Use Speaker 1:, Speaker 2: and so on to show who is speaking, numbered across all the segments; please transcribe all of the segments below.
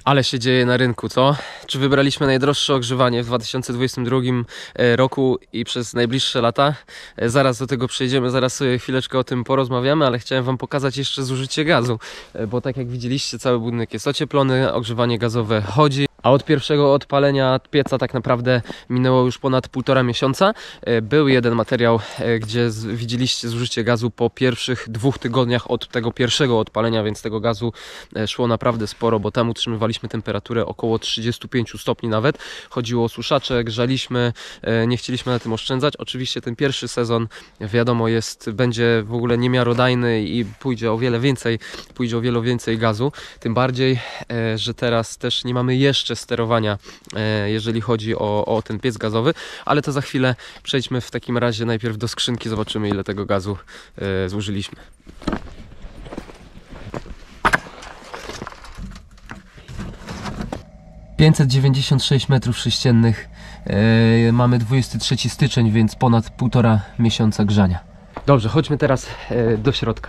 Speaker 1: Ale się dzieje na rynku, co? Czy wybraliśmy najdroższe ogrzewanie w 2022 roku i przez najbliższe lata? Zaraz do tego przejdziemy, zaraz sobie chwileczkę o tym porozmawiamy, ale chciałem wam pokazać jeszcze zużycie gazu, bo tak jak widzieliście, cały budynek jest ocieplony, ogrzewanie gazowe chodzi. A od pierwszego odpalenia pieca tak naprawdę minęło już ponad 1,5 miesiąca. Był jeden materiał, gdzie widzieliście zużycie gazu po pierwszych 2 tygodniach od tego pierwszego odpalenia, więc tego gazu szło naprawdę sporo, bo tam utrzymywaliśmy temperaturę około 35 stopni nawet. Chodziło o suszacze, grzaliśmy, nie chcieliśmy na tym oszczędzać. Oczywiście ten pierwszy sezon, wiadomo, będzie w ogóle niemiarodajny i pójdzie o wiele więcej gazu. Tym bardziej, że teraz też nie mamy jeszcze sterowania, jeżeli chodzi o ten piec gazowy, ale to za chwilę przejdźmy w takim razie najpierw do skrzynki, zobaczymy ile tego gazu zużyliśmy. ...596 metrów sześciennych, mamy 23 styczeń, więc ponad 1,5 miesiąca grzania. Dobrze, chodźmy teraz do środka.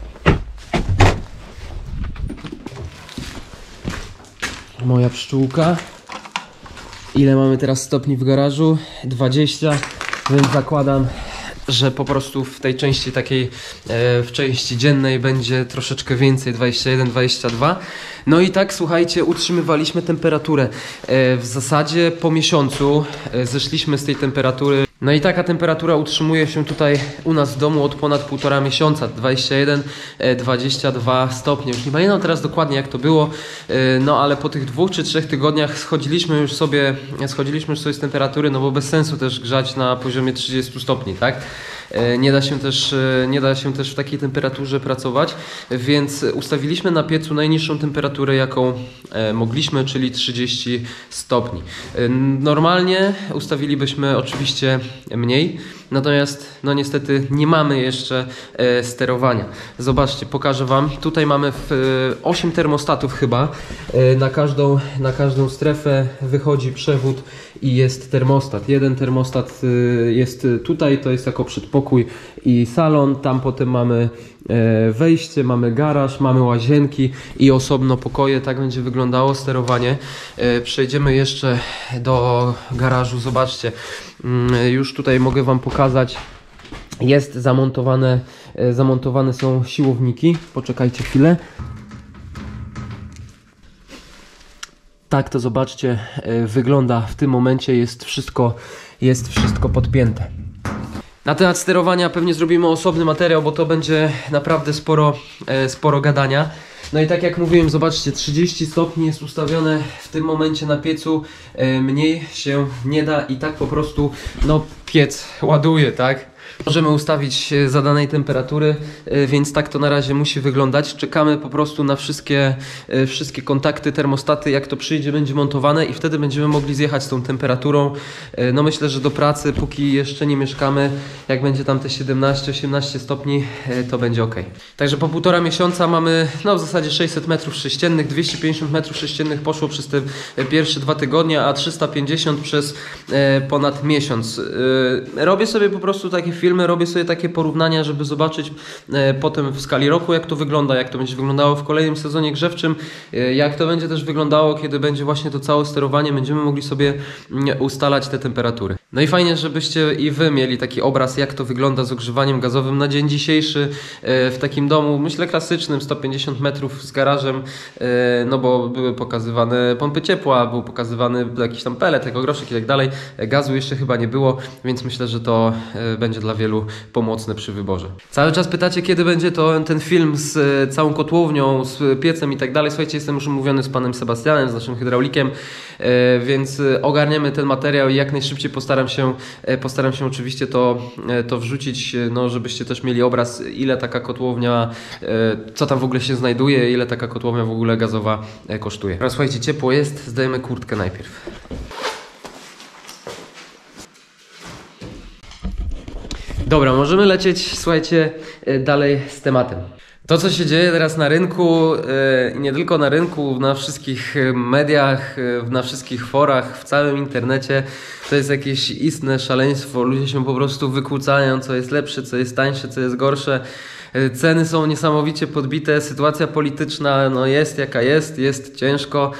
Speaker 1: Moja pszczółka. Ile mamy teraz stopni w garażu? 20, więc zakładam, że po prostu w tej części takiej, w części dziennej będzie troszeczkę więcej, 21, 22. No i tak, słuchajcie, utrzymywaliśmy temperaturę. W zasadzie po miesiącu zeszliśmy z tej temperatury. No i taka temperatura utrzymuje się tutaj u nas w domu od ponad 1,5 miesiąca, 21, 22 stopnie. Już nie pamiętam teraz dokładnie jak to było, no ale po tych 2 czy 3 tygodniach schodziliśmy już sobie z temperatury, no bo bez sensu też grzać na poziomie 30 stopni, tak? Nie da się też w takiej temperaturze pracować, więc ustawiliśmy na piecu najniższą temperaturę, jaką mogliśmy, czyli 30 stopni. Normalnie ustawilibyśmy oczywiście mniej, natomiast no niestety nie mamy jeszcze sterowania. Zobaczcie, pokażę wam. Tutaj mamy 8 termostatów chyba. Na każdą strefę wychodzi przewód i jest termostat. Jeden termostat jest tutaj, to jest jako przedpokój i salon. Tam potem mamy wejście, mamy garaż, mamy łazienki i osobno pokoje. Tak będzie wyglądało sterowanie. Przejdziemy jeszcze do garażu. Zobaczcie, już tutaj mogę wam pokazać. Jest zamontowane są siłowniki. Poczekajcie chwilę. Tak to, zobaczcie, wygląda w tym momencie, jest wszystko podpięte. Na temat sterowania pewnie zrobimy osobny materiał, bo to będzie naprawdę sporo gadania. No i tak jak mówiłem, zobaczcie, 30 stopni jest ustawione w tym momencie na piecu, mniej się nie da i tak po prostu no piec ładuje, tak? Możemy ustawić zadanej temperatury, więc tak to na razie musi wyglądać. Czekamy po prostu na wszystkie kontakty, termostaty, jak to przyjdzie, będzie montowane i wtedy będziemy mogli zjechać z tą temperaturą. No myślę, że do pracy, póki jeszcze nie mieszkamy, jak będzie tam te 17-18 stopni, to będzie ok. Także po 1,5 miesiąca mamy no w zasadzie 600 metrów sześciennych, 250 metrów sześciennych poszło przez te pierwsze 2 tygodnie, a 350 przez ponad miesiąc. Robię sobie po prostu takie filmy, robię sobie takie porównania, żeby zobaczyć potem w skali roku, jak to wygląda, jak to będzie wyglądało w kolejnym sezonie grzewczym, jak to będzie też wyglądało, kiedy będzie właśnie to całe sterowanie, będziemy mogli sobie ustalać te temperatury. No i fajnie, żebyście i wy mieli taki obraz, jak to wygląda z ogrzewaniem gazowym na dzień dzisiejszy w takim domu, myślę klasycznym, 150 metrów z garażem, no bo były pokazywane pompy ciepła, był pokazywany jakiś tam pelet, groszek i tak dalej. Gazu jeszcze chyba nie było, więc myślę, że to będzie dla wielu pomocne przy wyborze. Cały czas pytacie, kiedy będzie ten film z całą kotłownią, z piecem i tak dalej. Słuchajcie, jestem już umówiony z panem Sebastianem, z naszym hydraulikiem, więc ogarniemy ten materiał i jak najszybciej postaram się oczywiście to wrzucić, no żebyście też mieli obraz, ile taka kotłownia, co tam w ogóle się znajduje, ile taka kotłownia w ogóle gazowa kosztuje. Teraz słuchajcie, ciepło jest, zdejmę kurtkę najpierw. Dobra, możemy lecieć, słuchajcie, dalej z tematem. To, co się dzieje teraz na rynku, nie tylko na rynku, na wszystkich mediach, na wszystkich forach, w całym internecie, to jest jakieś istne szaleństwo. Ludzie się po prostu wykłócają, co jest lepsze, co jest tańsze, co jest gorsze. Ceny są niesamowicie podbite, sytuacja polityczna no jest jaka jest ciężko.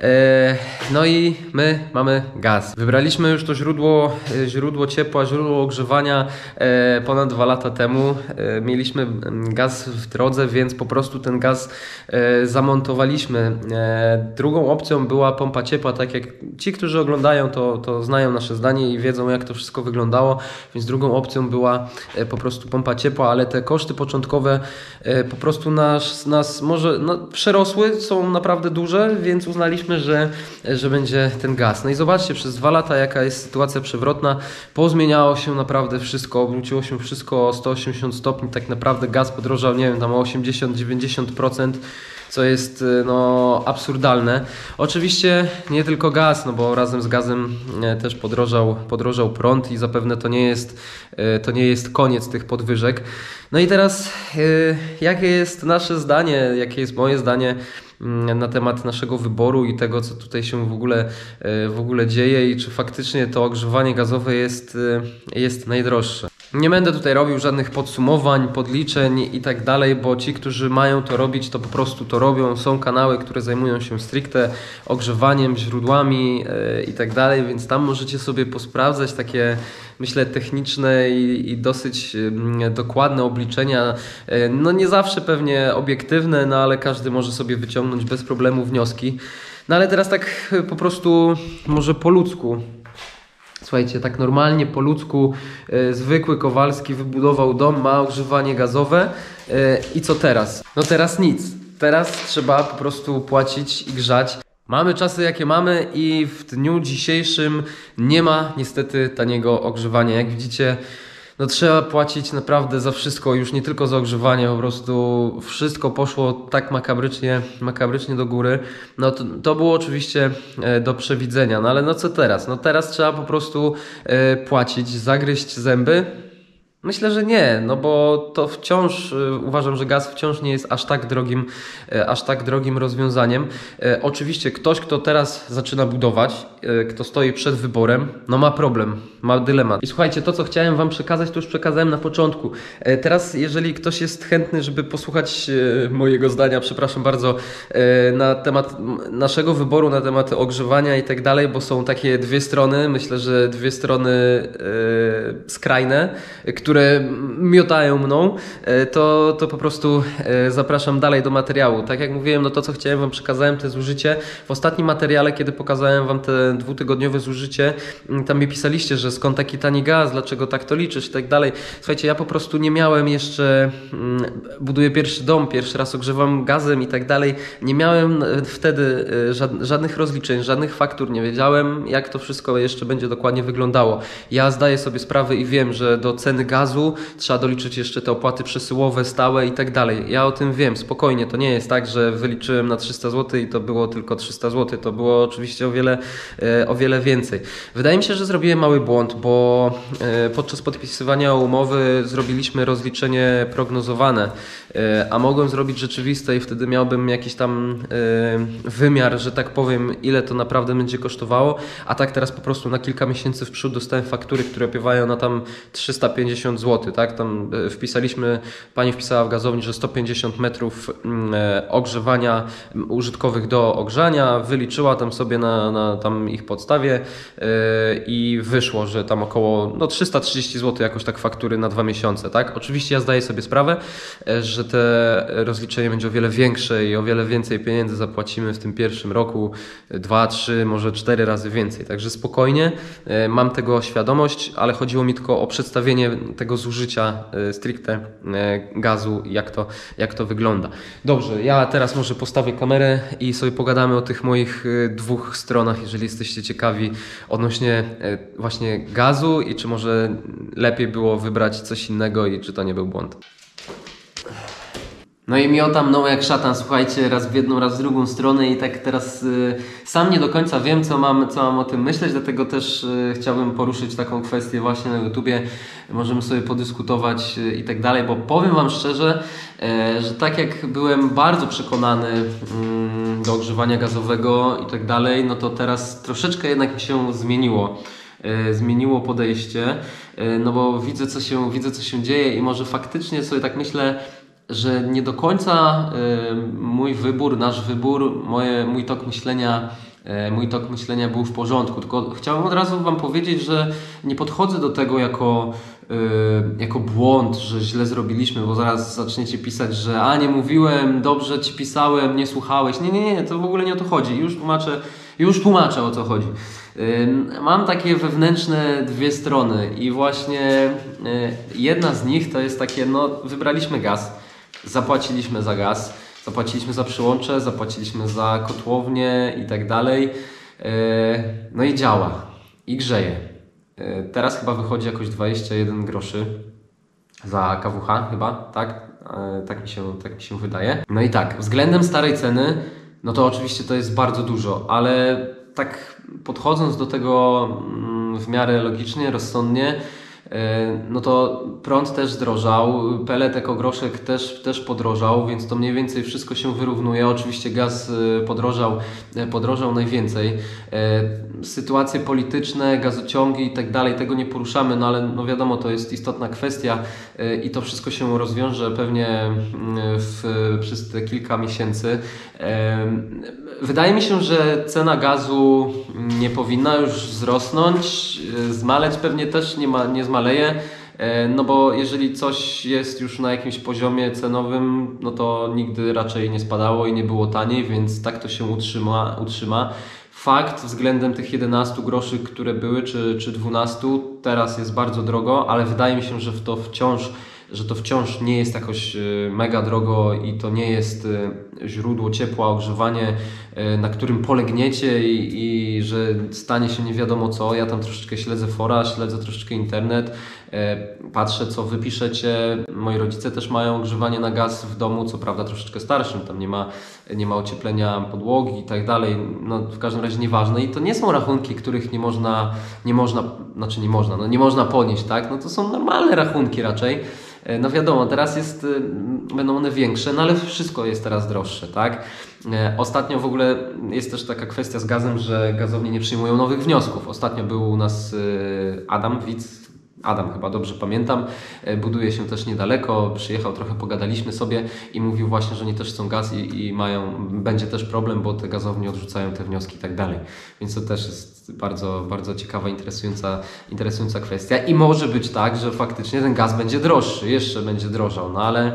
Speaker 1: No i my mamy gaz. Wybraliśmy już to źródło ciepła, źródło ogrzewania ponad 2 lata temu. Mieliśmy gaz w drodze, więc po prostu ten gaz zamontowaliśmy. Drugą opcją była pompa ciepła, tak jak ci, którzy oglądają, to znają nasze zdanie i wiedzą, jak to wszystko wyglądało, więc drugą opcją była po prostu pompa ciepła, ale te koszty początkowe po prostu nas może przerosły, są naprawdę duże, więc uznaliśmy, że będzie ten gaz. No i zobaczcie, przez 2 lata jaka jest sytuacja przewrotna. Pozmieniało się naprawdę wszystko, obróciło się wszystko o 180 stopni. Tak naprawdę gaz podrożał, nie wiem, tam o 80-90%, co jest no absurdalne. Oczywiście nie tylko gaz, no bo razem z gazem też podrożał prąd i zapewne to nie jest koniec tych podwyżek. No i teraz jakie jest nasze zdanie, jakie jest moje zdanie na temat naszego wyboru i tego, co tutaj się w ogóle dzieje i czy faktycznie to ogrzewanie gazowe jest najdroższe. Nie będę tutaj robił żadnych podsumowań, podliczeń i tak dalej, bo ci, którzy mają to robić, to po prostu to robią. Są kanały, które zajmują się stricte ogrzewaniem, źródłami i tak dalej, więc tam możecie sobie posprawdzać takie, myślę, techniczne i dosyć dokładne obliczenia. No nie zawsze pewnie obiektywne, no ale każdy może sobie wyciągnąć bez problemu wnioski. No ale teraz tak po prostu może po ludzku. Słuchajcie, tak normalnie po ludzku zwykły Kowalski wybudował dom, ma ogrzewanie gazowe i co teraz? No teraz nic. Teraz trzeba po prostu płacić i grzać. Mamy czasy jakie mamy i w dniu dzisiejszym nie ma niestety taniego ogrzewania. Jak widzicie, no trzeba płacić naprawdę za wszystko, już nie tylko za ogrzewanie, po prostu wszystko poszło tak makabrycznie do góry. No to było oczywiście do przewidzenia, no ale no co teraz? No teraz trzeba po prostu płacić, zagryźć zęby. Myślę, że nie, no bo to wciąż, uważam, że gaz wciąż nie jest aż tak drogim rozwiązaniem. Oczywiście ktoś, kto teraz zaczyna budować, kto stoi przed wyborem, no ma problem, ma dylemat. I słuchajcie, to co chciałem wam przekazać, to już przekazałem na początku. Teraz, jeżeli ktoś jest chętny, żeby posłuchać mojego zdania, przepraszam bardzo, na temat naszego wyboru, na temat ogrzewania i tak dalej, bo są takie dwie strony, myślę, że dwie strony skrajne, które miotają mną, to po prostu zapraszam dalej do materiału. Tak jak mówiłem, no to co chciałem wam przekazałem, te zużycie. W ostatnim materiale, kiedy pokazałem wam te 2-tygodniowe zużycie, tam mi pisaliście, że skąd taki tani gaz, dlaczego tak to liczysz i tak dalej. Słuchajcie, ja po prostu nie miałem jeszcze, buduję pierwszy dom, pierwszy raz ogrzewam gazem i tak dalej. Nie miałem wtedy żadnych rozliczeń, żadnych faktur, nie wiedziałem, jak to wszystko jeszcze będzie dokładnie wyglądało. Ja zdaję sobie sprawę i wiem, że do ceny gazu trzeba doliczyć jeszcze te opłaty przesyłowe, stałe i tak dalej. Ja o tym wiem, spokojnie. To nie jest tak, że wyliczyłem na 300 zł i to było tylko 300 zł. To było oczywiście o wiele więcej. Wydaje mi się, że zrobiłem mały błąd, bo podczas podpisywania umowy zrobiliśmy rozliczenie prognozowane, a mogłem zrobić rzeczywiste i wtedy miałbym jakiś tam wymiar, że tak powiem, ile to naprawdę będzie kosztowało, a tak teraz po prostu na kilka miesięcy w przód dostałem faktury, które opiewają na tam 350 zł, tak? Tam pani wpisała w gazowni, że 150 metrów ogrzewania użytkowych do ogrzania, wyliczyła tam sobie na tam ich podstawie i wyszło, że tam około 330 zł jakoś tak faktury na 2 miesiące, tak? Oczywiście ja zdaję sobie sprawę, że te rozliczenie będzie o wiele większe i o wiele więcej pieniędzy zapłacimy w tym pierwszym roku, 2, 3, może 4 razy więcej, także spokojnie, mam tego świadomość, ale chodziło mi tylko o przedstawienie tego zużycia stricte gazu i jak to wygląda. Dobrze, ja teraz może postawię kamerę i sobie pogadamy o tych moich 2 stronach, jeżeli jesteście ciekawi odnośnie właśnie gazu i czy może lepiej było wybrać coś innego i czy to nie był błąd. No i miota mną jak szatan, słuchajcie, raz w jedną, raz w drugą stronę i tak teraz sam nie do końca wiem, co mam o tym myśleć, dlatego też chciałbym poruszyć taką kwestię właśnie na YouTubie, możemy sobie podyskutować i tak dalej, bo powiem wam szczerze, że tak jak byłem bardzo przekonany do ogrzewania gazowego i tak dalej, no to teraz troszeczkę jednak mi się zmieniło podejście, no bo widzę co się dzieje i może faktycznie sobie tak myślę, że nie do końca mój wybór, nasz wybór, mój tok myślenia był w porządku. Tylko chciałem od razu Wam powiedzieć, że nie podchodzę do tego jako błąd, że źle zrobiliśmy, bo zaraz zaczniecie pisać, że nie mówiłem, dobrze Ci pisałem, nie słuchałeś. Nie, to w ogóle nie o to chodzi. Już tłumaczę o co chodzi. Mam takie wewnętrzne dwie strony i właśnie jedna z nich to jest takie, wybraliśmy gaz, zapłaciliśmy za gaz, zapłaciliśmy za przyłącze, zapłaciliśmy za kotłownię i tak dalej. No i działa. I grzeje. Teraz chyba wychodzi jakoś 21 groszy za kawucha chyba, tak? Tak mi się wydaje. No i tak, względem starej ceny, no to oczywiście to jest bardzo dużo, ale tak podchodząc do tego w miarę logicznie, rozsądnie, no to prąd też zdrożał, pelet ekogroszek też podrożał, więc to mniej więcej wszystko się wyrównuje. Oczywiście gaz podrożał najwięcej. Sytuacje polityczne, gazociągi i tak dalej, tego nie poruszamy, no ale no wiadomo, to jest istotna kwestia i to wszystko się rozwiąże pewnie przez te kilka miesięcy. Wydaje mi się, że cena gazu nie powinna już wzrosnąć, zmaleć pewnie też nie zmaleje, no bo jeżeli coś jest już na jakimś poziomie cenowym, no to nigdy raczej nie spadało i nie było taniej, więc tak to się utrzyma. Fakt względem tych 11 groszy, które były, czy 12, teraz jest bardzo drogo, ale wydaje mi się, że to wciąż nie jest jakoś mega drogo i to nie jest źródło ciepła, ogrzewanie, na którym polegniecie i że stanie się nie wiadomo co. Ja tam troszeczkę śledzę fora, śledzę troszeczkę internet, patrzę co wy piszecie. Moi rodzice też mają ogrzewanie na gaz w domu, co prawda troszeczkę starszym, tam nie ma ocieplenia podłogi i tak dalej. No w każdym razie nieważne i to nie są rachunki, których nie można ponieść, tak? No to są normalne rachunki raczej. No wiadomo, teraz będą one większe, no ale wszystko jest teraz droższe, tak? Ostatnio w ogóle jest też taka kwestia z gazem, że gazownie nie przyjmują nowych wniosków. Ostatnio był u nas Adam, chyba dobrze pamiętam, buduje się też niedaleko, przyjechał, trochę pogadaliśmy sobie i mówił właśnie, że oni też chcą gaz i będzie też problem, bo te gazownie odrzucają te wnioski i tak dalej. Więc to też jest bardzo, bardzo ciekawa, interesująca kwestia i może być tak, że faktycznie ten gaz będzie droższy, jeszcze będzie drożał,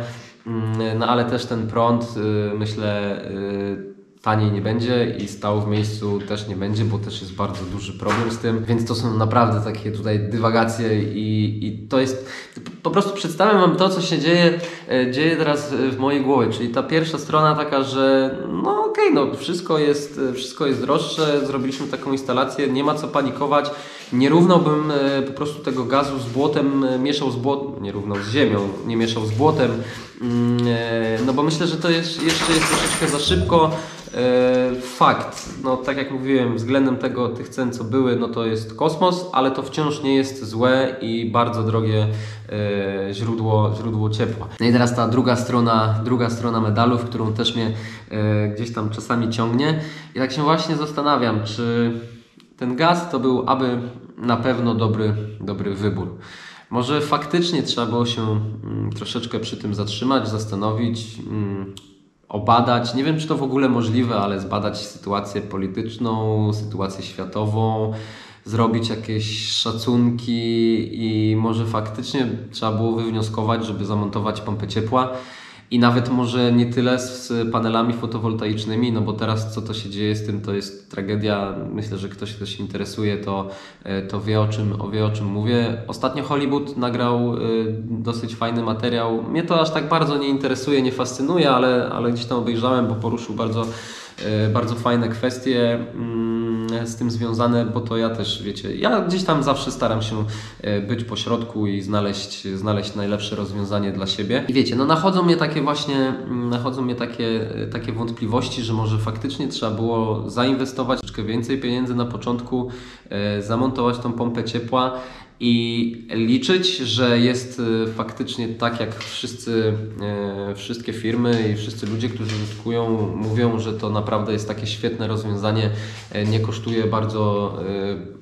Speaker 1: no ale też ten prąd, myślę, taniej nie będzie i stał w miejscu też nie będzie, bo też jest bardzo duży problem z tym, więc to są naprawdę takie tutaj dywagacje i to jest, po prostu przedstawiam Wam to, co się dzieje teraz w mojej głowie, czyli ta pierwsza strona taka, że wszystko jest droższe, zrobiliśmy taką instalację, nie ma co panikować, nie równałbym po prostu tego gazu z błotem, mieszał z błotem, nie równał z ziemią, nie mieszał z błotem, no bo myślę, że to jeszcze jest troszeczkę za szybko. Fakt, no tak jak mówiłem, względem tych cen co były, no to jest kosmos, ale to wciąż nie jest złe i bardzo drogie źródło ciepła. No i teraz ta druga strona medalu, w którą też mnie gdzieś tam czasami ciągnie i tak się właśnie zastanawiam, czy ten gaz to był aby na pewno dobry wybór. Może faktycznie trzeba było się troszeczkę przy tym zatrzymać, zastanowić, obadać, nie wiem czy to w ogóle możliwe, ale zbadać sytuację polityczną, sytuację światową, zrobić jakieś szacunki i może faktycznie trzeba było wywnioskować, żeby zamontować pompę ciepła i nawet może nie tyle z panelami fotowoltaicznymi, no bo teraz co to się dzieje z tym, to jest tragedia. Myślę, że ktoś, kto się interesuje, to wie o czym mówię. Ostatnio Hollywood nagrał dosyć fajny materiał. Mnie to aż tak bardzo nie interesuje, nie fascynuje, ale gdzieś tam obejrzałem, bo poruszył bardzo fajne kwestie z tym związane, bo to ja też, wiecie, ja gdzieś tam zawsze staram się być po środku i znaleźć najlepsze rozwiązanie dla siebie. I wiecie, no nachodzą mnie takie wątpliwości, że może faktycznie trzeba było zainwestować troszkę więcej pieniędzy na początku, zamontować tą pompę ciepła i liczyć, że jest faktycznie tak, jak wszystkie firmy i wszyscy ludzie, którzy użytkują, mówią, że to naprawdę jest takie świetne rozwiązanie, nie kosztuje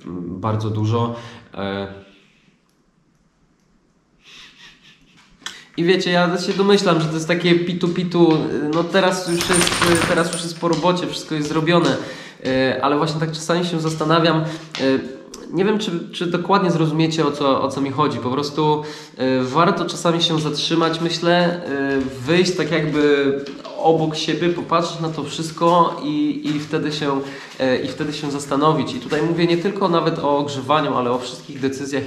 Speaker 1: bardzo dużo. I wiecie, ja się domyślam, że to jest takie pitu, no teraz już jest po robocie, wszystko jest zrobione, ale właśnie tak czasami się zastanawiam, nie wiem, czy dokładnie zrozumiecie, o co mi chodzi. Po prostu warto czasami się zatrzymać, myślę, wyjść tak jakby obok siebie, popatrzeć na to wszystko i wtedy się zastanowić. I tutaj mówię nie tylko nawet o ogrzewaniu, ale o wszystkich decyzjach,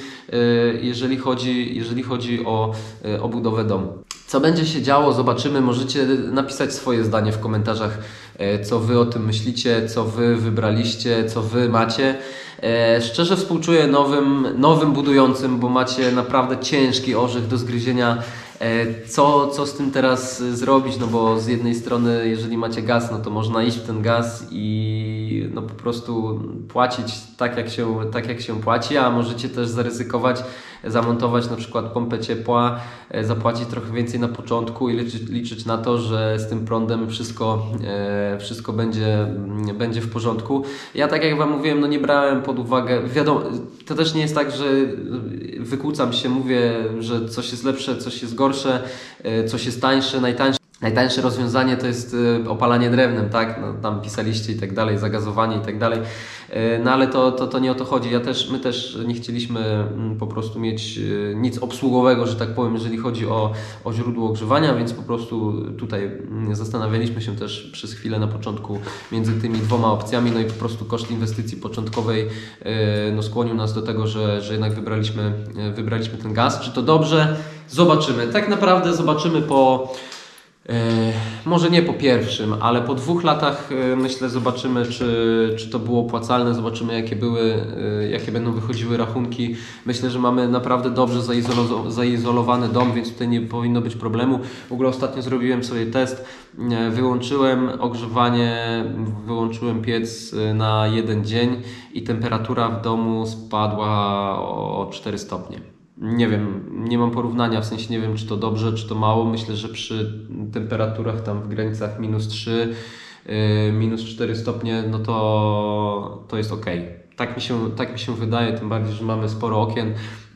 Speaker 1: jeżeli chodzi o budowę domu. Co będzie się działo, zobaczymy. Możecie napisać swoje zdanie w komentarzach, co wy o tym myślicie, co wy wybraliście, co wy macie. Szczerze współczuję nowym budującym, bo macie naprawdę ciężki orzech do zgryzienia. Co z tym teraz zrobić? No bo z jednej strony, jeżeli macie gaz, no to można iść w ten gaz i no po prostu płacić tak jak się płaci, a możecie też zaryzykować, zamontować na przykład pompę ciepła, zapłacić trochę więcej na początku i liczyć na to, że z tym prądem wszystko będzie w porządku. Ja tak jak Wam mówiłem, no nie brałem pod uwagę, wiadomo, to też nie jest tak, że wykłócam się, mówię, że coś jest lepsze, coś jest gorsze, coś jest tańsze, Najtańsze rozwiązanie to jest opalanie drewnem, tak? No, tam pisaliście i tak dalej, zagazowanie i tak dalej. No ale to nie o to chodzi. My też nie chcieliśmy po prostu mieć nic obsługowego, że tak powiem, jeżeli chodzi o źródło ogrzewania, więc po prostu tutaj zastanawialiśmy się też przez chwilę na początku między tymi dwoma opcjami, no i po prostu koszt inwestycji początkowej no, skłonił nas do tego, że jednak wybraliśmy ten gaz. Czy to dobrze? Zobaczymy. Tak naprawdę zobaczymy może nie po pierwszym, ale po 2 latach myślę zobaczymy, czy to było opłacalne, zobaczymy jakie będą wychodziły rachunki. Myślę, że mamy naprawdę dobrze zaizolowany dom, więc tutaj nie powinno być problemu. W ogóle ostatnio zrobiłem sobie test, wyłączyłem ogrzewanie, wyłączyłem piec na 1 dzień i temperatura w domu spadła o 4 stopnie. Nie wiem, nie mam porównania, w sensie nie wiem, czy to dobrze, czy to mało. Myślę, że przy temperaturach tam w granicach -3, -4 stopnie, no to jest ok. Tak mi się wydaje, tym bardziej, że mamy sporo okien,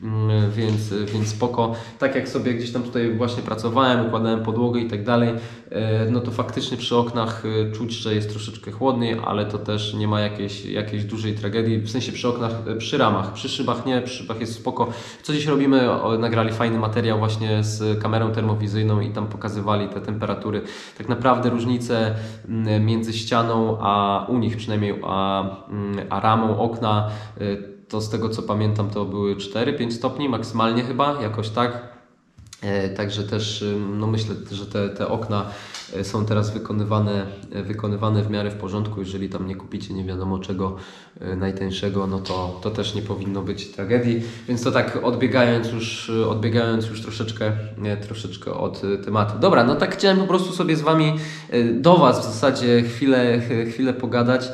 Speaker 1: więc spoko. Tak jak sobie gdzieś tam tutaj właśnie pracowałem, układałem podłogę i tak dalej, no to faktycznie przy oknach czuć, że jest troszeczkę chłodniej, ale to też nie ma jakiejś dużej tragedii, w sensie przy oknach, przy ramach, przy szybach nie, przy szybach jest spoko. Co dziś robimy, nagrali fajny materiał właśnie z kamerą termowizyjną i tam pokazywali te temperatury. Tak naprawdę różnice między ścianą, a u nich przynajmniej, a ramą okna, to z tego co pamiętam to były 4-5 stopni maksymalnie chyba, jakoś tak. Także też no myślę, że te okna są teraz wykonywane w miarę w porządku. Jeżeli tam nie kupicie nie wiadomo czego najtańszego, no to też nie powinno być tragedii. Więc to tak odbiegając już troszeczkę od tematu. Dobra, no tak chciałem po prostu sobie z Wami, do Was w zasadzie chwilę pogadać.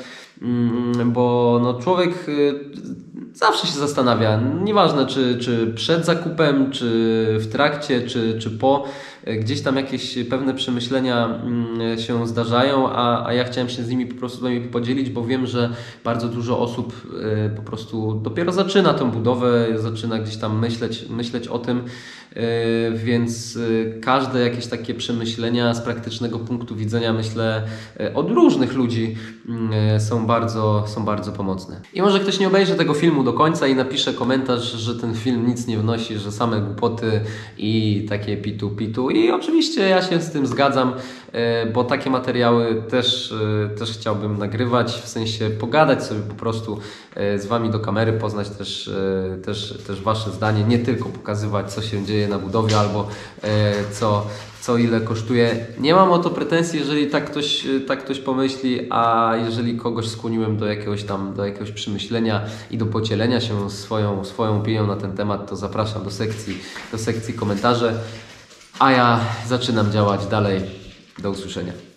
Speaker 1: Bo no człowiek zawsze się zastanawia, nieważne czy przed zakupem, czy w trakcie, czy po, gdzieś tam jakieś pewne przemyślenia się zdarzają, a ja chciałem się z nimi po prostu z Wami podzielić, bo wiem, że bardzo dużo osób po prostu dopiero zaczyna tą budowę, zaczyna gdzieś tam myśleć o tym, więc każde jakieś takie przemyślenia z praktycznego punktu widzenia, myślę, od różnych ludzi są bardzo pomocne. I może ktoś nie obejrzy tego filmu do końca i napisze komentarz, że ten film nic nie wnosi, że same głupoty i takie pitu. I oczywiście ja się z tym zgadzam, bo takie materiały też chciałbym nagrywać, w sensie pogadać sobie po prostu z Wami do kamery, poznać też Wasze zdanie, nie tylko pokazywać, co się dzieje na budowie albo co ile kosztuje. Nie mam o to pretensji, jeżeli tak ktoś pomyśli, a jeżeli kogoś skłoniłem do jakiegoś przemyślenia i do podzielenia się swoją opinią na ten temat, to zapraszam do sekcji komentarzy, a ja zaczynam działać dalej. Do usłyszenia.